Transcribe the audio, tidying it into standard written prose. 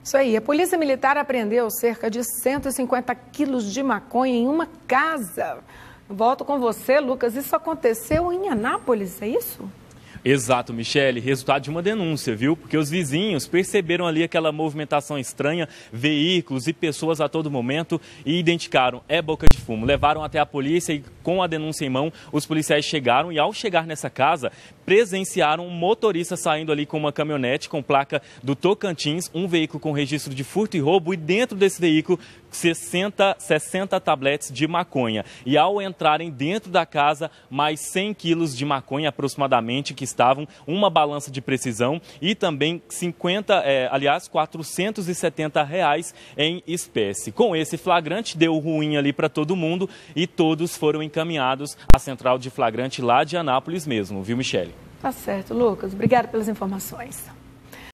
Isso aí, a Polícia Militar apreendeu cerca de 150 quilos de maconha em uma casa. Volto com você, Lucas. Isso aconteceu em Anápolis, é isso? Exato, Michele, resultado de uma denúncia, viu? Porque os vizinhos perceberam ali aquela movimentação estranha, veículos e pessoas a todo momento e identificaram, é boca de fumo. Levaram até a polícia e com a denúncia em mão, os policiais chegaram e ao chegar nessa casa, presenciaram um motorista saindo ali com uma caminhonete com placa do Tocantins, um veículo com registro de furto e roubo e dentro desse veículo 60 tabletes de maconha. E ao entrarem dentro da casa, mais 100 quilos de maconha aproximadamente que estavam, uma balança de precisão e também 470 reais em espécie. Com esse flagrante, deu ruim ali para todo mundo e todos foram encaminhados à central de flagrante lá de Anápolis mesmo, viu, Michele? Tá certo, Lucas. Obrigada pelas informações.